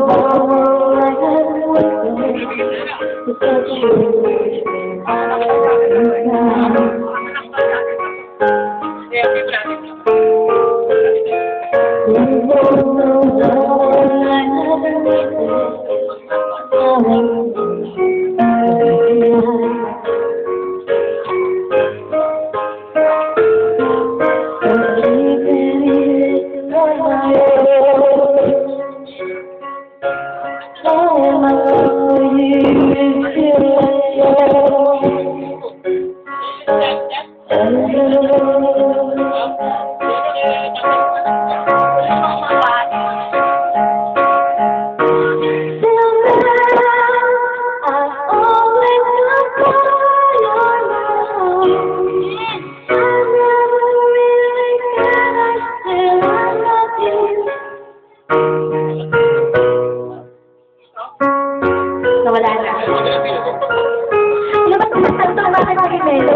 Nawala na. Ano ba ito? Bakit bakit nito?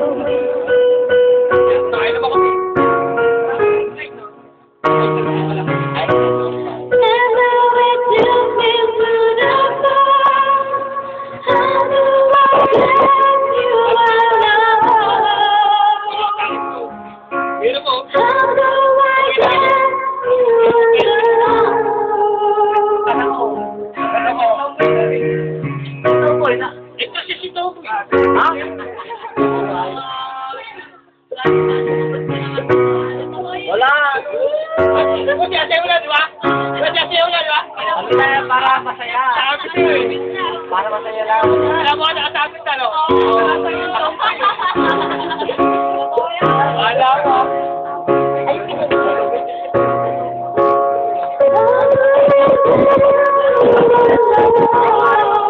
Ito siya si Toby. Ha? Wala. Siya wala, di ba? Siya wala, di ba? Para masaya. Para masaya lang. Alam mo, nakasabit na, no? Wala mo. Ay,